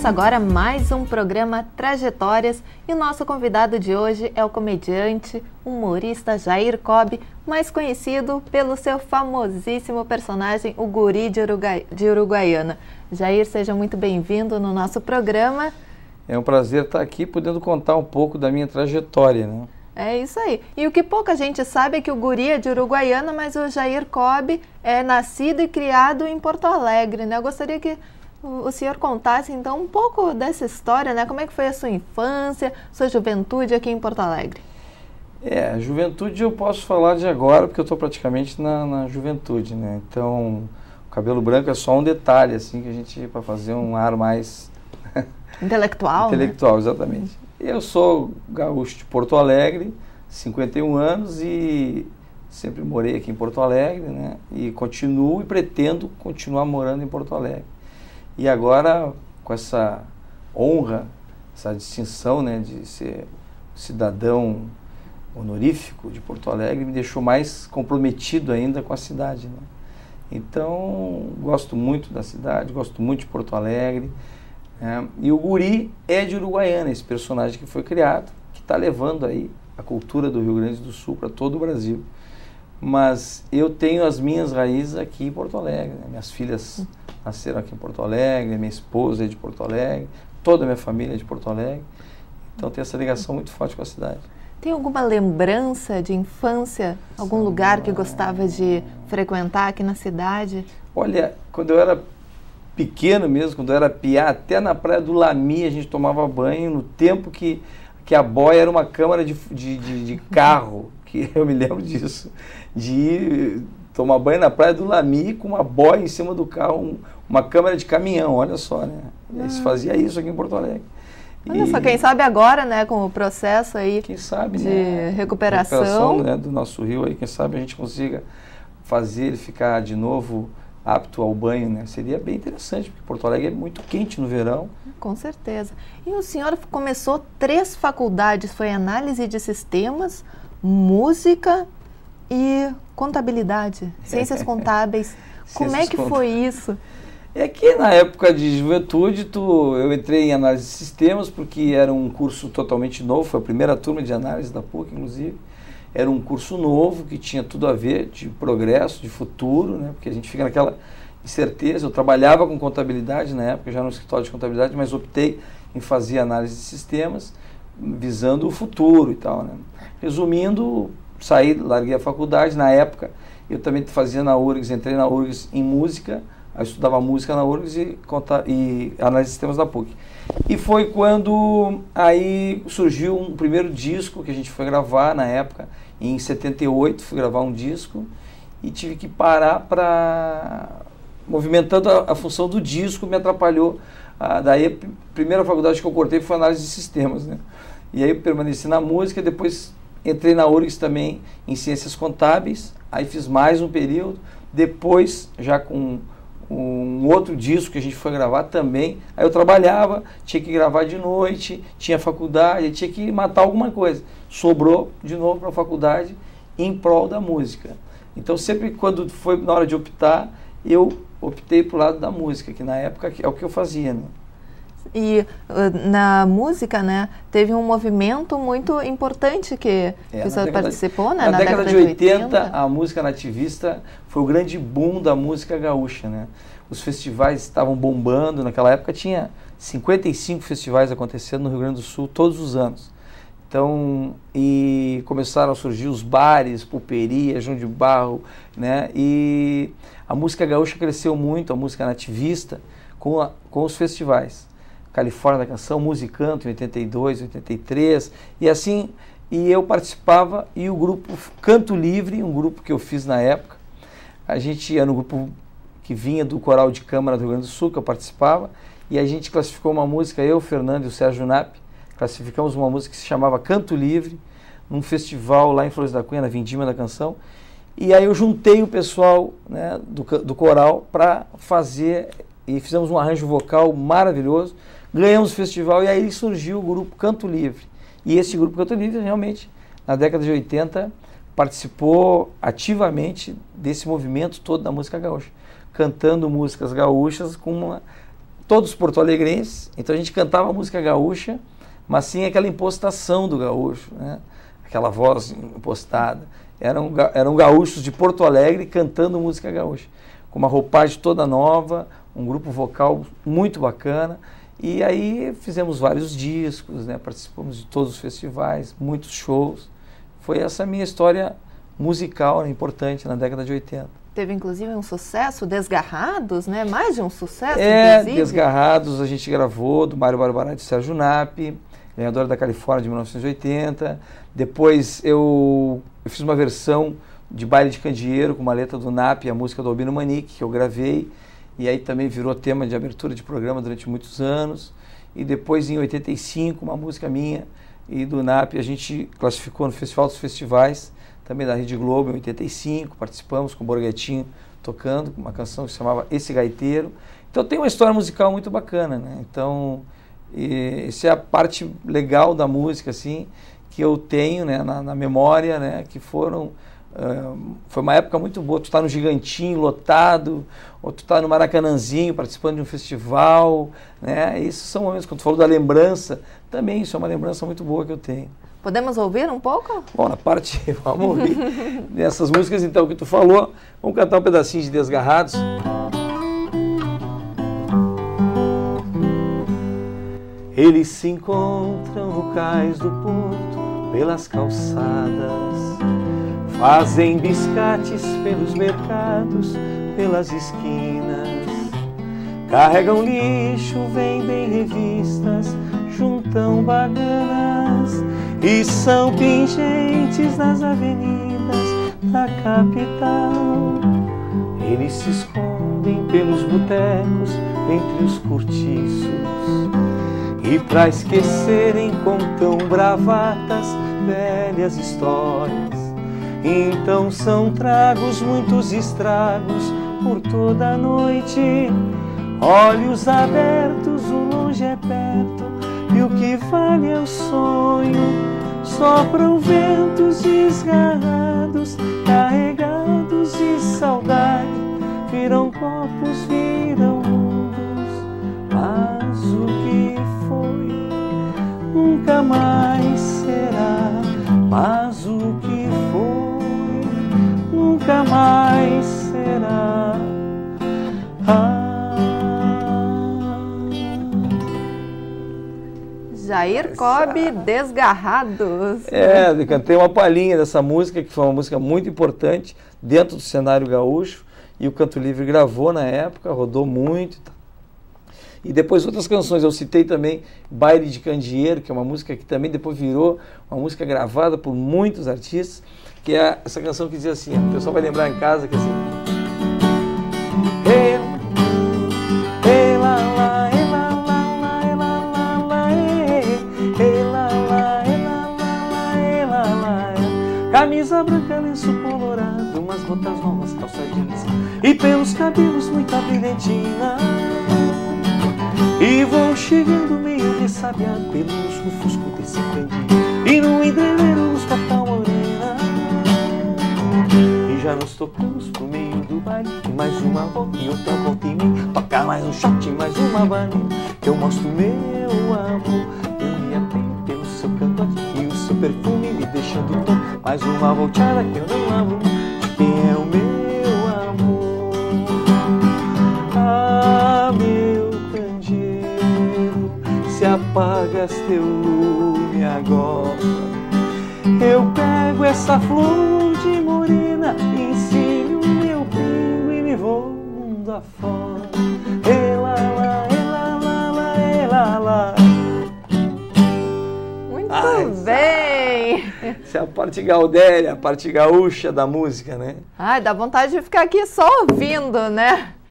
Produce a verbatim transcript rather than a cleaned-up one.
Começa agora mais um programa Trajetórias e o nosso convidado de hoje é o comediante, humorista Jair Cobb, mais conhecido pelo seu famosíssimo personagem, o Guri de, Uruguai, de Uruguaiana. Jair, seja muito bem-vindo no nosso programa. É um prazer estar aqui podendo contar um pouco da minha trajetória, né? É isso aí. E o que pouca gente sabe é que o Guri é de Uruguaiana, mas o Jair Cobb é nascido e criado em Porto Alegre, né? Eu gostaria que o senhor contasse, então, um pouco dessa história, né? Como é que foi a sua infância, sua juventude aqui em Porto Alegre? É, a juventude eu posso falar de agora, porque eu estou praticamente na, na juventude, né? Então, o cabelo branco é só um detalhe, assim, que a gente, para fazer um ar mais... Intelectual, Intelectual, né? Exatamente. Eu sou gaúcho de Porto Alegre, cinquenta e um anos, e sempre morei aqui em Porto Alegre, né? E continuo e pretendo continuar morando em Porto Alegre. E agora, com essa honra, essa distinção, né, de ser cidadão honorífico de Porto Alegre, me deixou mais comprometido ainda com a cidade, né? Então, gosto muito da cidade, gosto muito de Porto Alegre. É, e o Guri é de Uruguaiana, esse personagem que foi criado, que está levando aí a cultura do Rio Grande do Sul para todo o Brasil. Mas eu tenho as minhas raízes aqui em Porto Alegre, né? Minhas filhas nasceram aqui em Porto Alegre, minha esposa é de Porto Alegre, toda a minha família é de Porto Alegre. Então tem essa ligação muito forte com a cidade. Tem alguma lembrança de infância, algum Sim, lugar que gostava de frequentar aqui na cidade? Olha, quando eu era pequeno mesmo, quando eu era piá, até na Praia do Lami a gente tomava banho no tempo que, que a boia era uma câmara de, de, de, de carro, que eu me lembro disso, de ir tomar banho na Praia do Lami com uma boia em cima do carro, um, uma câmara de caminhão, olha só, né? Ah. Se fazia isso aqui em Porto Alegre. Olha e, só, quem sabe agora, né, com o processo aí quem sabe, de né, recuperação, recuperação né, do nosso rio aí, quem sabe a gente consiga fazer ele ficar de novo apto ao banho, né? Seria bem interessante, porque Porto Alegre é muito quente no verão. Com certeza. E o senhor começou três faculdades, foi análise de sistemas, música e contabilidade, ciências contábeis. Como Ciências é que cont... foi isso? É que na época de juventude tu, eu entrei em análise de sistemas porque era um curso totalmente novo, foi a primeira turma de análise da P U C, inclusive. Era um curso novo que tinha tudo a ver de progresso, de futuro, né? Porque a gente fica naquela incerteza. Eu trabalhava com contabilidade na época, já no escritório de contabilidade, mas optei em fazer análise de sistemas visando o futuro e tal, né? Resumindo, saí, larguei a faculdade. Na época, eu também fazia na U R G S, entrei na U R G S em música, eu estudava música na U R G S e, conta, e análise de sistemas da P U C. E foi quando aí surgiu um primeiro disco que a gente foi gravar na época, em setenta e oito, fui gravar um disco e tive que parar para... movimentando a, a função do disco, me atrapalhou. Ah, daí a primeira faculdade que eu cortei foi análise de sistemas, né? E aí eu permaneci na música, depois entrei na U R G S também em ciências contábeis, aí fiz mais um período, depois já com um outro disco que a gente foi gravar também, aí eu trabalhava, tinha que gravar de noite, tinha faculdade, tinha que matar alguma coisa. Sobrou de novo para a faculdade em prol da música. Então sempre quando foi na hora de optar, eu optei para o lado da música, que na época é o que eu fazia, né? E uh, na música, né, teve um movimento muito importante que, é, que o senhor participou, né? Na, na década, década de oitenta, oitenta, a música nativista foi o grande boom da música gaúcha, né? Os festivais estavam bombando, naquela época tinha cinquenta e cinco festivais acontecendo no Rio Grande do Sul todos os anos. Então, e começaram a surgir os bares, pulperia, João de Barro, né? E a música gaúcha cresceu muito, a música nativista, com, a, com os festivais. Califórnia da Canção, Musicanto em oitenta e dois, oitenta e três, e assim, e eu participava, e o grupo Canto Livre, um grupo que eu fiz na época, a gente era um grupo que vinha do Coral de Câmara do Rio Grande do Sul, que eu participava, e a gente classificou uma música, eu, o Fernando e o Sérgio Nap, classificamos uma música que se chamava Canto Livre, num festival lá em Flores da Cunha, na Vindima da Canção, e aí eu juntei o pessoal, né, do, do coral para fazer, e fizemos um arranjo vocal maravilhoso, ganhamos o festival e aí surgiu o grupo Canto Livre. E esse grupo Canto Livre realmente, na década de oitenta, participou ativamente desse movimento todo da música gaúcha, cantando músicas gaúchas com uma todos porto-alegrenses, então a gente cantava música gaúcha, mas sim aquela impostação do gaúcho, né? Aquela voz impostada. Eram, eram gaúchos de Porto Alegre cantando música gaúcha, com uma roupagem toda nova, um grupo vocal muito bacana. E aí fizemos vários discos, né? Participamos de todos os festivais, muitos shows. Foi essa minha história musical, né, importante na década de oitenta. Teve inclusive um sucesso, Desgarrados, né? Mais de um sucesso, É, inclusive. Desgarrados a gente gravou, do Mário Barbará e do Sérgio Nap, ganhador da Califórnia de mil novecentos e oitenta. Depois eu, eu fiz uma versão de Baile de Candeeiro com uma letra do Nap e a música do Albino Manique, que eu gravei. E aí também virou tema de abertura de programa durante muitos anos. E depois, em oitenta e cinco, uma música minha e do Nap, a gente classificou no Festival dos Festivais, também da Rede Globo, em oitenta e cinco, participamos com o Borghettino tocando uma canção que se chamava Esse Gaiteiro. Então tem uma história musical muito bacana, né? Então, e, essa é a parte legal da música, assim, que eu tenho, né, na, na memória, né, que foram... Uh, foi uma época muito boa, tu tá no Gigantinho lotado, ou tu tá no Maracanãzinho participando de um festival, né? Esses são momentos, quando tu falou da lembrança, também isso é uma lembrança muito boa que eu tenho. Podemos ouvir um pouco? Bom, na parte, vamos ouvir nessas músicas então que tu falou, vamos cantar um pedacinho de Desgarrados. Eles se encontram no cais do porto, pelas calçadas, fazem biscates pelos mercados, pelas esquinas, carregam lixo, vendem revistas, juntam baganas e são pingentes nas avenidas da capital. Eles se escondem pelos botecos, entre os cortiços, e pra esquecerem contam bravatas, velhas histórias. Então são tragos, muitos estragos por toda a noite. Olhos abertos, o longe é perto, e o que vale é o sonho. Sopram ventos desgarrados, carregados de saudade. Viram copos, viram mundos, mas o que foi nunca mais será. Mas o que foi nunca mais será. Ah. Jair Cobe, Desgarrados. É, eu cantei uma palhinha dessa música, que foi uma música muito importante dentro do cenário gaúcho, e o Canto Livre gravou na época, rodou muito. E depois outras canções, eu citei também Baile de Candeeiro, que é uma música que também depois virou uma música gravada por muitos artistas, que é essa canção que dizia assim, o pessoal vai lembrar em casa, que é assim... Hey, hey, la, la, hey, la, la, la, hey, la, la, la, hey, hey, la, la, hey, la, la, la, hey, la, la, hey. Camisa branca, lenço colorado, umas botas novas, calça jeans, e pelos cabelos muita brilhantina. E vão chegando meio ressabiado pelos lusco-fusco desse candeeiro, e no entreveiro nos capital morena. E já nos tocamos pro meio do baile, e mais uma volta e outra volta em mim. Toca mais um shot, mais uma bandeira, que eu mostro meu amor. Eu me apego pelo seu cantote e o seu perfume me deixando tonto. Mais uma volteada que eu não abro de quem é o meu amor. Ah, meu candeeiro, se apagas teu lume agora, eu pego essa flor de morena, ensino meu pingo e me vou mundo afora. Ela lá, ela lá, lá, ela lá. Muito Ai, bem! Essa é a parte gaudéria, a parte gaúcha da música, né? Ai, dá vontade de ficar aqui só ouvindo, né?